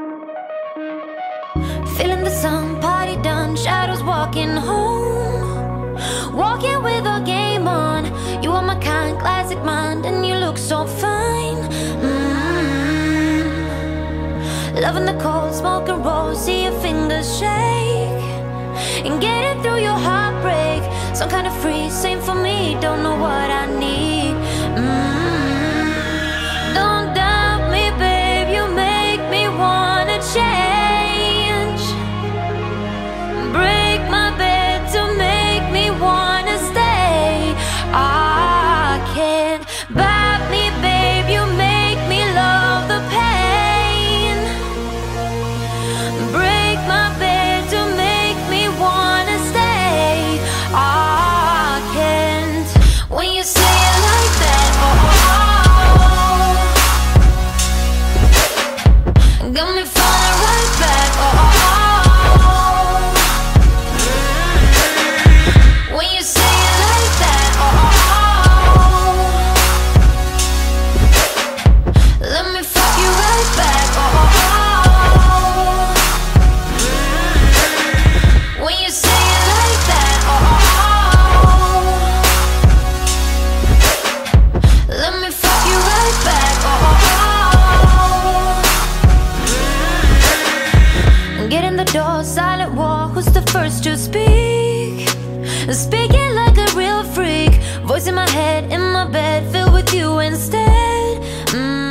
Feeling the sun, party done, shadows walking home. Walking with our game on. You are my kind, classic mind, and you look so fine. Loving the cold, smoke and roll, see your fingers shake. And getting through your heartbreak, some kind of free, same for me, don't know what I need. Don't doubt me, babe, you make me wanna change. Break my bed to make me wanna stay. I can't bite me, babe, you make me love the pain. Break my bed to make me wanna stay. I can't. When you say it like that, got me falling right back, when you say it like that, let me fuck you right back, when you say it like that, let me fuck you right back, get in the door, silent war, who's the first to speak? Speaking like a real freak, voice in my head, in my bed, filled with you instead.